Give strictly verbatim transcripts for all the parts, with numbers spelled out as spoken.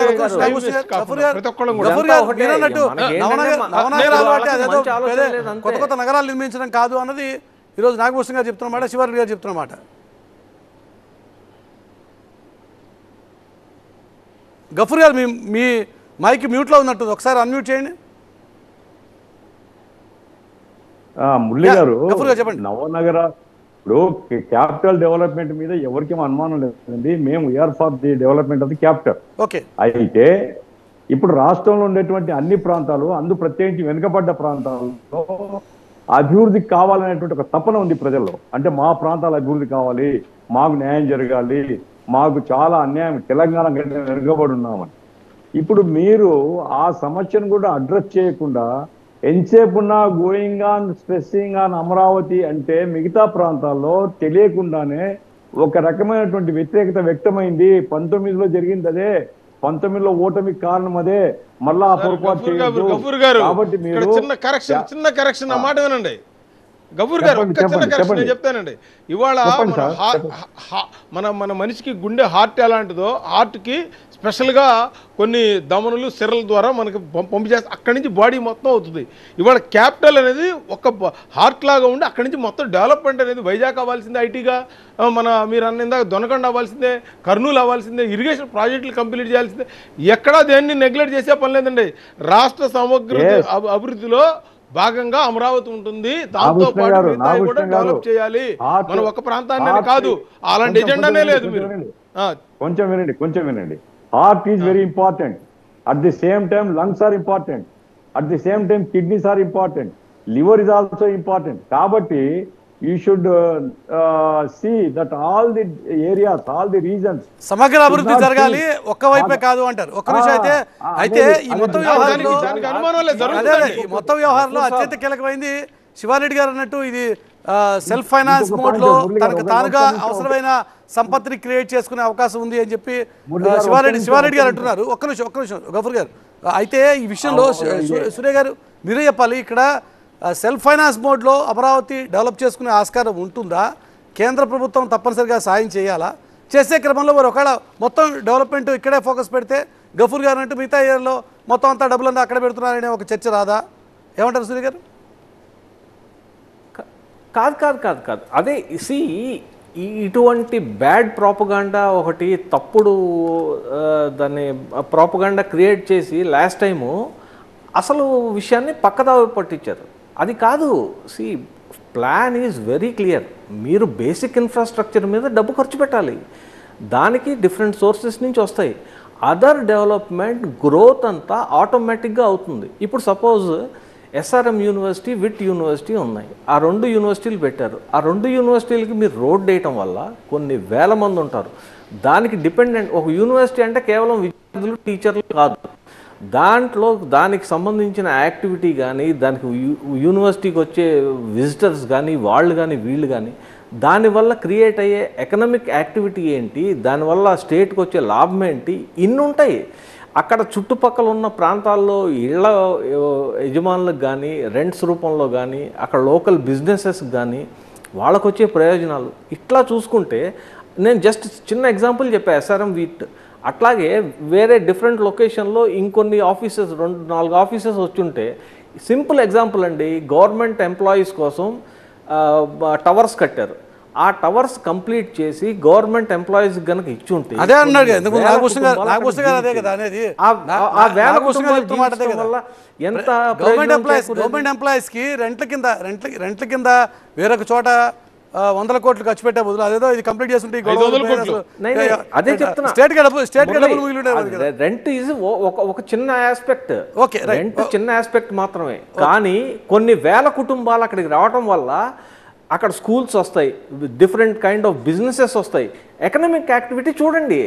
కొత్త కొత్త నగరాలు నిర్మించడం కాదు అన్నది ఈరోజు నాగభూషణ్ గారు చెప్తున్నమాట, శివారెడ్డి గారు చెప్తున్నమాట. గఫూర్ గారు మీ మీ మైక్ మ్యూట్లో ఉన్నట్టుంది, ఒకసారి అన్మ్యూట్ చేయండి. మురళి గారు చెప్పండి. నవనగర ఇప్పుడు క్యాపిటల్ డెవలప్మెంట్ మీద ఎవరికి అనుమానం లేదండి. మేము we are for the development of the capital. Okay. అయితే ఇప్పుడు రాష్ట్రంలో ఉండేటువంటి అన్ని ప్రాంతాలు, అందు ప్రత్యేకించి వెనుకబడ్డ ప్రాంతాల్లో అభివృద్ధి కావాలనేటువంటి ఒక తపన ఉంది ప్రజల్లో. అంటే మా ప్రాంతాల అభివృద్ధి కావాలి, మాకు న్యాయం జరగాలి, మాకు చాలా అన్యాయం, తెలంగాణ కంటే వెనుకబడి ఉన్నామని. ఇప్పుడు మీరు ఆ సమస్యను కూడా అడ్రస్ చేయకుండా ఎంతసేపున్నా going on stressing on Amaravati అంటే మిగతా ప్రాంతాల్లో తెలియకుండానే ఒక రకమైనటువంటి వ్యతిరేకత వ్యక్తమైంది. పంతొమ్మిదిలో జరిగింది అదే, పంతొమ్మిదిలో ఓటమికి కారణం అదే. మళ్ళా ఆ పొరపాటు కాబట్టి మీరు చిన్న కరెక్షన్ చిన్న కరెక్షన్ ఆ మాట వినండి గఫూర్ గారు, ఒక్క చిన్న కరెక్షన్ నేను చెప్తానండి. ఇవాళ మన మన మనిషికి గుండె హార్ట్ ఎలాంటిదో, హార్ట్కి స్పెషల్గా కొన్ని దమనులు సిరల ద్వారా మనకి పంపి చేస్తే అక్కడి నుంచి బాడీ మొత్తం అవుతుంది. ఇవాళ క్యాపిటల్ అనేది ఒక హార్ట్ లాగా ఉండి అక్కడి నుంచి మొత్తం డెవలప్మెంట్ అనేది వైజాగ్ అవ్వాల్సిందే, ఐటీగా మన మీరు అన్న దొనకొండ అవ్వాల్సిందే, కర్నూలు అవ్వాల్సిందే, ఇరిగేషన్ ప్రాజెక్టులు కంప్లీట్ చేయాల్సిందే. ఎక్కడా దేన్ని నెగ్లెక్ట్ చేసే పని లేదండి. రాష్ట్ర సమగ్ర అభివృద్ధిలో భాగంగా అమరావతి ఉంటుంది, దాంతో పాటు కూడా డెవలప్ చేయాలి. మనం ఒక ప్రాంతాన్ని కాదు, అలాంటి ఎజెండానే లేదు. మీరు కొంచెం వినండి కొంచెం వినండి heart is very important. At the same time lungs are important. At the same time kidneys are important. Liver is also important. కాబట్టి you should uh, uh, see that all the areas, all the regions సమగ్ర అభివృద్ధి జరగాలి, ఒక్క వైపే కాదు అంటారు. ఒక్క నిమిషం. అయితే అయితే ఈ మొత్తం వ్యవహారంలో ఈ మొత్తం వ్యవహారంలో అత్యంత కీలకమైంది శివారెడ్డి గారు అన్నట్టు ఇది సెల్ఫ్ ఫైనాన్స్ మోడ్ లో తనకు తానుగా అవసరమైన సంపత్తిని క్రియేట్ చేసుకునే అవకాశం ఉంది అని చెప్పి శివారెడ్డి శివారెడ్డి గారు అంటున్నారు. ఒక్క నిమిషం ఒక్క నిమిషం గఫూర్ గారు. అయితే ఈ విషయంలో సూర్య గారు మీరే చెప్పాలి, ఇక్కడ సెల్ఫ్ ఫైనాన్స్ మోడ్లో అమరావతి డెవలప్ చేసుకునే ఆస్కారం ఉంటుందా? కేంద్ర ప్రభుత్వం తప్పనిసరిగా సాయం చేయాలా? చేసే క్రమంలో మరి ఒకవేళ మొత్తం డెవలప్మెంట్ ఇక్కడే ఫోకస్ పెడితే గఫూర్ గారు అంటే మిగతా ఇయర్లో మొత్తం అంతా డబ్బులంతా అక్కడ పెడుతున్నారనే ఒక చర్చ రాదా? ఏమంటారు సూర్య గారు? కాదు కాదు కాదు కాదు అదే సి ఇటువంటి బ్యాడ్ ప్రాపగాండా ఒకటి తప్పుడు దాన్ని ప్రాపగాండా క్రియేట్ చేసి లాస్ట్ టైము అసలు విషయాన్ని పక్కదారి పట్టించారు. అది కాదు. See plan is very clear. మీరు బేసిక్ ఇన్ఫ్రాస్ట్రక్చర్ మీద డబ్బు ఖర్చు పెట్టాలి, దానికి డిఫరెంట్ సోర్సెస్ నుంచి వస్తాయి. అదర్ డెవలప్మెంట్ గ్రోత్ అంతా ఆటోమేటిక్గా అవుతుంది. ఇప్పుడు suppose SRM university, VIT university ఉన్నాయి, ఆ రెండు యూనివర్సిటీలు పెట్టారు. ఆ రెండు యూనివర్సిటీలకి మీరు రోడ్ వేయటం వల్ల కొన్ని వేల మంది ఉంటారు. దానికి డిపెండెంట్ ఒక యూనివర్సిటీ అంటే కేవలం విద్యార్థులు, టీచర్లు కాదు. దాంట్లో దానికి సంబంధించిన యాక్టివిటీ కానీ, దానికి యూనివర్సిటీకి వచ్చే విజిటర్స్ కానీ, వాళ్ళు కానీ వీళ్ళు కానీ, దానివల్ల క్రియేట్ అయ్యే ఎకనామిక్ యాక్టివిటీ ఏంటి, దానివల్ల స్టేట్కి వచ్చే లాభం ఏంటి, ఇన్ని ఉంటాయి. అక్కడ చుట్టుపక్కల ఉన్న ప్రాంతాల్లో ఇళ్ల యజమానులకు కానీ, రెంట్స్ రూపంలో కానీ, అక్కడ లోకల్ బిజినెసెస్కి కానీ వాళ్ళకు వచ్చే ప్రయోజనాలు ఇట్లా చూసుకుంటే, నేను జస్ట్ చిన్న ఎగ్జాంపుల్ చెప్పా ఎస్ఆర్ఎం వీట్. అట్లాగే వేరే డిఫరెంట్ లొకేషన్లో ఇంకొన్ని ఆఫీసెస్, రెండు నాలుగు ఆఫీసెస్ వచ్చుంటే, సింపుల్ ఎగ్జాంపుల్ అండి, గవర్నమెంట్ ఎంప్లాయీస్ కోసం టవర్స్ కట్టారు. ఆ టవర్స్ కంప్లీట్ చేసి గవర్నమెంట్ ఎంప్లాయీస్ కనుక ఇచ్చి ఉంటే అదే అన్నాడు ఎంత గవర్నమెంట్ ఎంప్లాయీస్ గవర్నమెంట్ ఎంప్లాయీస్ కి రెంట్ల కింద రెంట్ల రెంట్ల కింద వేరొక చోట వందల కోట్లు ఖర్చు పెట్టే బదులు అదేదో ఇది కంప్లీట్ చేస్తుంటే అదే చెప్తున్నా. స్టేట్ స్టేట్ రెంట్ ఈజ్ ఒక చిన్న ఆస్పెక్ట్. ఓకే, రెంట్ చిన్న ఆస్పెక్ట్ మాత్రమే. కానీ కొన్ని వేల కుటుంబాలు అక్కడికి రావడం వల్ల అక్కడ స్కూల్స్ వస్తాయి, డిఫరెంట్ కైండ్ ఆఫ్ బిజినెసెస్ వస్తాయి, ఎకనామిక్ యాక్టివిటీ చూడండి.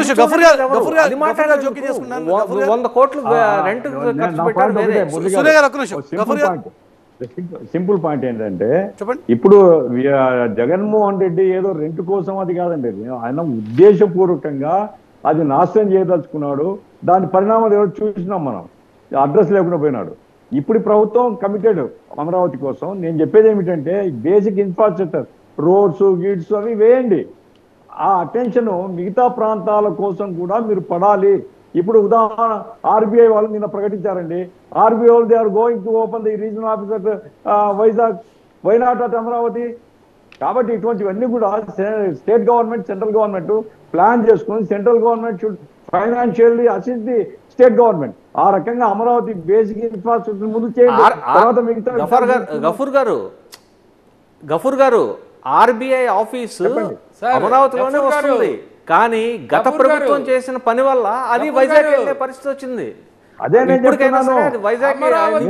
వంద కోట్లు రెంట్ ఖర్చు పెట్టారు. సింపుల్ పాయింట్ ఏంటంటే, ఇప్పుడు జగన్మోహన్ రెడ్డి ఏదో రెంట్ కోసం అది కాదండి, ఆయన ఉద్దేశపూర్వకంగా అది నాశనం చేయదలుచుకున్నాడు. దాని పరిణామాలు ఎవరు చూసినాం మనం, అడ్రస్ లేకుండా పోయినాడు. ఇప్పుడు ప్రభుత్వం కమిటెడ్ అమరావతి కోసం. నేను చెప్పేది ఏమిటంటే, బేసిక్ ఇన్ఫ్రాస్ట్రక్చర్, రోడ్స్ గీడ్స్ అవి వేయండి. ఆ అటెన్షన్ మిగతా ప్రాంతాల కోసం కూడా మీరు పడాలి. ఇప్పుడు ఉదాహరణ ఆర్బీఐ వాళ్ళు నిన్న ప్రకటించారండి. ఆర్బీఐ వాళ్ళు they are going to open the regional office at Vizag, why not at Amaravati. కాబట్టి ఇటువంటివన్నీ కూడా state government, central government plan చేసుకుని central government should financially assist the state government. ఆ రకంగా అమరావతి బేసిక్ ఇన్ఫ్రాస్ట్రక్చర్ ముందు చేయండి. తర్వాత మిగతా గఫూర్ గారు గఫూర్ గారు గఫూర్ గారు ఆర్బీఐ ఆఫీస్ అమరావతిలోనే వస్తుంది, కానీ గత ప్రభుత్వం చేసిన పని వల్ల అది వైజాగ్ వెళ్ళే పరిస్థితి వచ్చింది. అదే నేను చెప్తున్నాను. వైజాగ్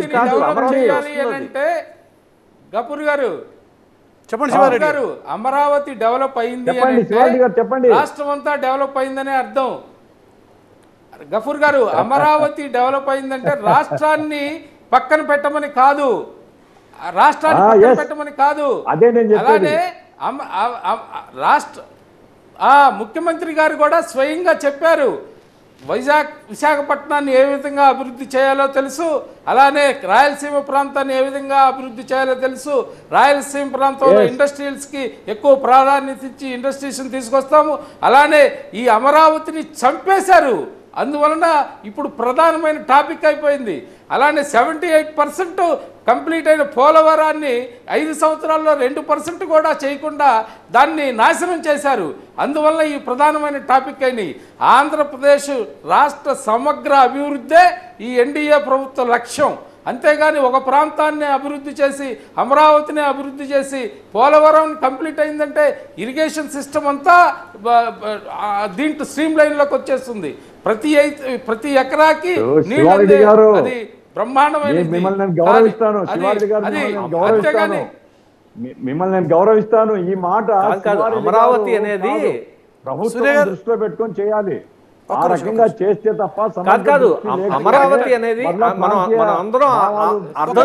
అంటే గఫూర్ గారు చెప్పండి శివారెడ్డి గారు, అమరావతి డెవలప్ అయింది చెప్పండి, రాష్ట్రం అంతా డెవలప్ అయిందనే అర్థం. గఫూర్ గారు, అమరావతి డెవలప్ అయిందంటే రాష్ట్రాన్ని పక్కన పెట్టమని కాదు, రాష్ట్రాన్ని పక్కన పెట్టమని కాదు. అలానే రాష్ట్ర ముఖ్యమంత్రి గారు కూడా స్వయంగా చెప్పారు, వైజాగ్ విశాఖపట్నాన్ని ఏ విధంగా అభివృద్ధి చేయాలో తెలుసు, అలానే రాయలసీమ ప్రాంతాన్ని ఏ విధంగా అభివృద్ధి చేయాలో తెలుసు. రాయలసీమ ప్రాంతంలో ఇండస్ట్రియల్స్కి ఎక్కువ ప్రాధాన్యత ఇచ్చి ఇండస్ట్రీస్ని తీసుకొస్తాము. అలానే ఈ అమరావతిని చంపేశారు, అందువలన ఇప్పుడు ప్రధానమైన టాపిక్ అయిపోయింది. అలానే సెవెంటీ ఎయిట్ పర్సెంట్ కంప్లీట్ అయిన పోలవరాన్ని ఐదు సంవత్సరాల్లో రెండు పర్సెంట్ కూడా చేయకుండా దాన్ని నాశనం చేశారు. అందువల్ల ఈ ప్రధానమైన టాపిక్ అయినాయి. ఆంధ్రప్రదేశ్ రాష్ట్ర సమగ్ర అభివృద్ధే ఈ ఎన్డీఏ ప్రభుత్వ లక్ష్యం. అంతేగాని ఒక ప్రాంతాన్ని అభివృద్ధి చేసి అమరావతిని అభివృద్ధి చేసి పోలవరం కంప్లీట్ అయిందంటే ఇరిగేషన్ సిస్టమ్ అంతా దీంట్లో స్ట్రీమ్ లైన్లోకి వచ్చేస్తుంది. ప్రతి ప్రతి ఎకరాకి అది బ్రహ్మాండమైనది. మిమ్మల్ని నేను గౌరవిస్తాను శివారెడ్డి గారు, గౌరవిస్తాను, మిమ్మల్ని నేను గౌరవిస్తాను. ఈ మాట అమరావతి అనేది ప్రభుత్వం దృష్టిలో పెట్టుకొని చేయాలి. ఆ రకంగా చేస్తే తప్ప కాదు. అమరావతి అనేది మనం మనం అందరం అర్థం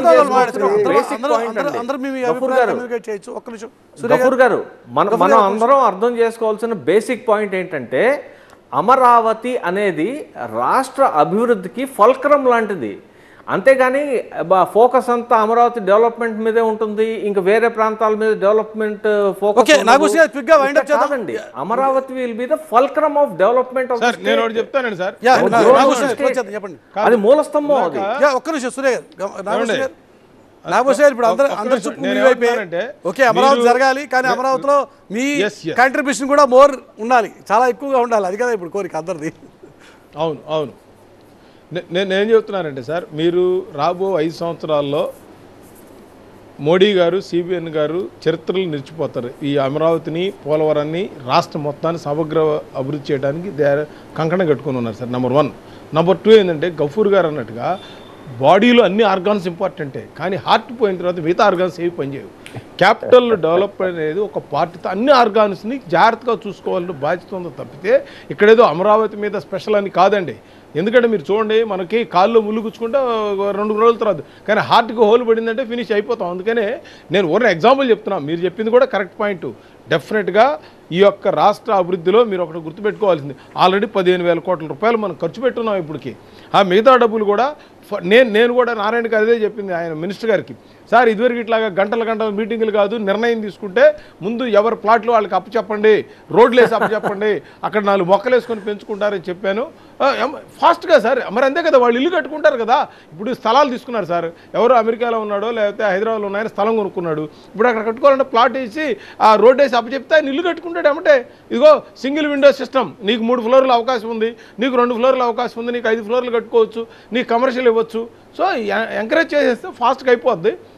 గఫూర్ గారు మనం మనం అందరం అర్థం చేసుకోవాల్సిన బేసిక్ పాయింట్ ఏంటంటే, అమరావతి అనేది రాష్ట్ర అభివృద్ధికి ఫల్క్రం లాంటిది. అంతేగాని ఫోకస్ అంతా అమరావతి డెవలప్మెంట్ మీదే ఉంటుంది, ఇంకా వేరే ప్రాంతాల మీద డెవలప్మెంట్ ఫోకస్ కాదండి. Amaravati will be the fulcrum of development of sir. నేను ఒకటి చెప్తానండి సార్, అది మూలస్తంభం. అది ఒక్క నిమిషం సూర్య గారు, నాగభూషణ్ ఇప్పుడు అందరూ అందరూ చుట్టూ ఓకే అమరావతి జరగాలి, కానీ అమరావతిలో మీ కాంట్రిబ్యూషన్ కూడా మోర్ ఉండాలి, చాలా ఎక్కువగా ఉండాలి. అది కదా ఇప్పుడు కోరిక అందరిది. అవును అవును నేను ఏం చెప్తున్నానంటే సార్, మీరు రాబో ఐదు సంవత్సరాల్లో మోడీ గారు, సిబిఎన్ గారు చరిత్రలు నిలిచిపోతారు. ఈ అమరావతిని, పోలవరాన్ని, రాష్ట్ర మొత్తాన్ని సమగ్ర అభివృద్ధి చేయడానికి దే కంకణం కట్టుకుని ఉన్నారు sir. Number one. Number two ఏంటంటే, గఫూర్ గారు అన్నట్టుగా బాడీలో అన్ని ఆర్గాన్స్ ఇంపార్టెంటే, కానీ హార్ట్ పోయిన తర్వాత మిగతా ఆర్గాన్స్ ఏవి పనిచేయవు. క్యాపిటల్ డెవలప్ అనేది ఒక పార్టీతో అన్ని ఆర్గాన్స్ని జాగ్రత్తగా చూసుకోవాలని బాధ్యత ఉందో తప్పితే ఇక్కడేదో అమరావతి మీద స్పెషల్ అని కాదండి. ఎందుకంటే మీరు చూడండి, మనకి కాళ్ళు ముళ్ళు గుచ్చుకుంటే రెండు రోజుల తర్వాత, కానీ హార్ట్కి హోల్ పడిందంటే ఫినిష్ అయిపోతాం. అందుకనే నేను ఓన్ ఎగ్జాంపుల్ చెప్తున్నా, మీరు చెప్పింది కూడా కరెక్ట్ పాయింట్. డెఫినెట్గా ఈ యొక్క రాష్ట్ర అభివృద్ధిలో మీరు ఒకటి గుర్తుపెట్టుకోవాల్సింది, ఆల్రెడీ పదిహేను వేల కోట్ల రూపాయలు మనం ఖర్చు పెట్టున్నాం ఇప్పటికి. ఆ మిగతా డబ్బులు కూడా నేను నేను కూడా నారాయణకి అదే చెప్పింది ఆయన మినిస్టర్ గారికి, సార్ ఇదివరకు ఇట్లాగా గంటల గంటల మీటింగులు కాదు, నిర్ణయం తీసుకుంటే ముందు ఎవరి ప్లాట్లు వాళ్ళకి అప్పచెప్పండి, రోడ్లు వేసి అప్పచెప్పండి, అక్కడ నాలుగు మొక్కలు వేసుకొని పెంచుకుంటారని చెప్పాను. ఫాస్ట్గా సార్, మరి అంతే కదా, వాళ్ళు ఇల్లు కట్టుకుంటారు కదా. ఇప్పుడు స్థలాలు తీసుకున్నారు సార్, ఎవరో అమెరికాలో ఉన్నాడో లేకపోతే హైదరాబాద్లో ఉన్నాయని స్థలం కొనుక్కున్నాడు, ఇప్పుడు అక్కడ కట్టుకోవాలంటే ప్లాట్ వేసి ఆ రోడ్ వేసి అప్పచెప్తే ఆయన ఇల్లు కట్టుకుంటాడు. ఏమంటే ఇదిగో సింగిల్ విండో సిస్టమ్, నీకు మూడు ఫ్లోర్ల అవకాశం ఉంది, నీకు రెండు ఫ్లోర్ల అవకాశం ఉంది, నీకు ఐదు ఫ్లోర్లు కట్టుకోవచ్చు, నీకు కమర్షియల్ ఇవ్వచ్చు. సో ఎంకరేజ్ చేసేస్తే ఫాస్ట్గా అయిపోద్ది.